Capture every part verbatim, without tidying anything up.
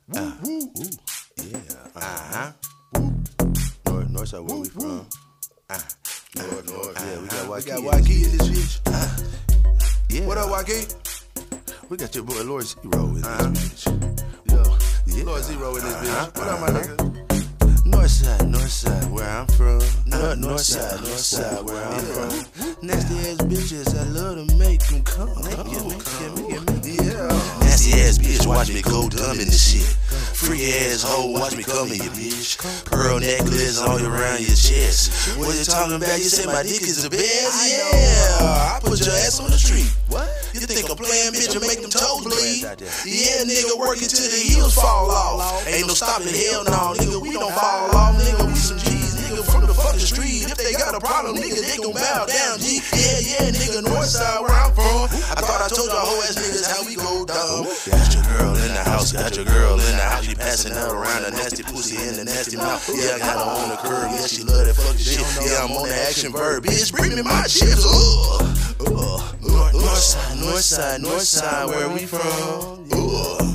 Uh, woo, woo. Yeah. Uh-huh. North, north side, where we from? Uh, north, north. Uh, yeah, we got Waukee. We got Waukee in this bitch. Uh, yeah. What up, Waukee? We got your boy Lord Zero in uh-huh. this bitch. Yo, yeah. Lord Zero in this uh-huh. bitch. What up, my nigga? North side, north side, where I'm from. North, north side, north side, where I'm yeah. from. Nasty ass bitches, I love to make them come. Make it, make it, make it, make it. Yeah. Nasty ass bitch, watch me go dumb in this shit. Free ass hoe, watch me come in your bitch. Pearl necklace all around your chest. What you talking about? You say my dick is the best? Yeah, I put your ass on the street. What? You think I'm playing, bitch, and make them toes bleed? Yeah, nigga, working till the heels fall off. Ain't no stopping, hell no, nigga, we don't fall off, nigga, we some G's, nigga, from the fucking street. If they got a problem, nigga, they gon' bow down, G. Yeah, yeah, nigga, north side where I'm from. I thought I told y'all whole ass niggas how we go down. Got your girl in the house, got your girl in the house. She passing out around a nasty pussy in the nasty mouth. Yeah, I got her on the curb, yeah, she love that fucking shit. Yeah, I'm on the action verb, bitch, bring me my chips. Ugh. Ugh. North, north side, north side, north side, where we from? Ugh.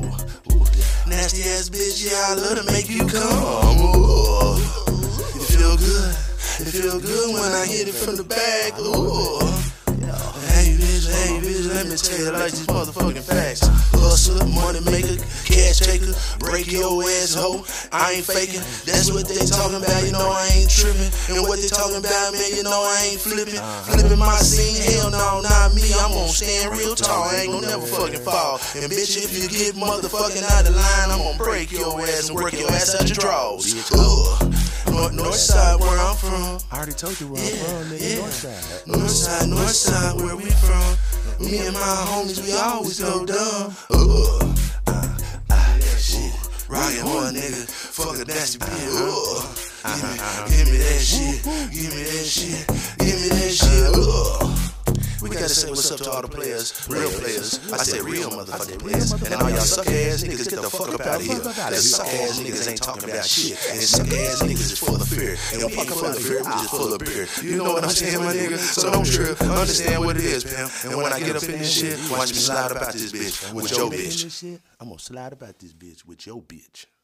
Nasty ass bitch, yeah, I love to make you come. Ooh. It feel good, it feel good when I hit it from the back. Ooh. Hey bitch, hey bitch, let me tell you like these motherfucking facts. Hustler, money maker, cash taker, break your ass hoe. I ain't faking, that's what they talking about, you know I ain't tripping. And what they talking about, man, you know I ain't flipping. Flipping my scene, hell no, not me, I'm gonna stand real tall, I ain't gonna never fucking fall. And bitch, if you get motherfucking out of line, I'm gonna break your ass and work your ass out your drawers. Ugh. North, north side, where I'm from. I already told you where yeah, I'm from, nigga. Yeah. North side. North side, north side, where we from. Me and my homies, we always go dumb. Ugh. Uh, uh, shit. Rockin' one nigga, fuck a nasty bitch. Ugh. Give me, give me that shit. Give me that shit. Give me that shit. Ugh. We gotta say what's up to all the players, real players. I said real motherfucking players. And then all y'all suck ass niggas, get the fuck up out of here. Cause suck ass niggas ain't talking about shit. And suck ass niggas is full of fear. And we ain't full of fear, we just full of beer. You know what I'm saying, my nigga? So don't trip, understand what it is, pal. And when I get up in this shit, watch me slide about this bitch with your bitch. I'm gonna slide about this bitch with your bitch.